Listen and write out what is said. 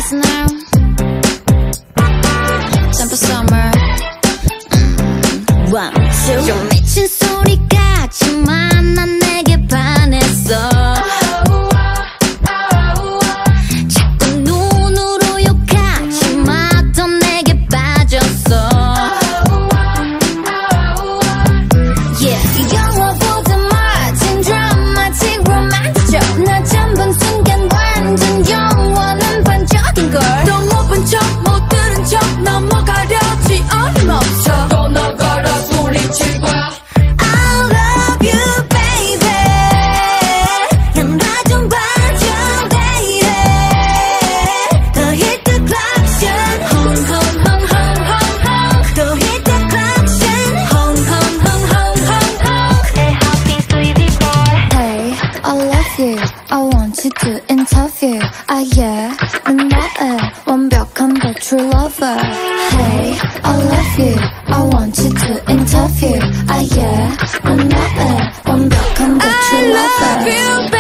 now. Time for summer. One, two. 좀 미친 소리 같지만 난 내게 반했어. 자꾸 눈으로 욕하지마 더 내게 빠졌어. Yeah. 영화보다 멋진 드라마틱 로맨스적 나 잡은 순간 완전 영원한 반전인 걸. 또 못 본 척 못 들은 척 넘어가려지 어림없어. 또 너가라 소리칠 거야. I love you baby. 난 나 좀 봐줘 baby. 더 hit the clock home home home home home home. 더 hit the clock home home home home home home. 내 happy sweetie boy. Hey, I love you. I want you to interview. Ah yeah, 난 너의 완벽한 the true lover. Hey, I love you. I want you to interview. Ah yeah, 난 너의 완벽한 the true lover. I love you.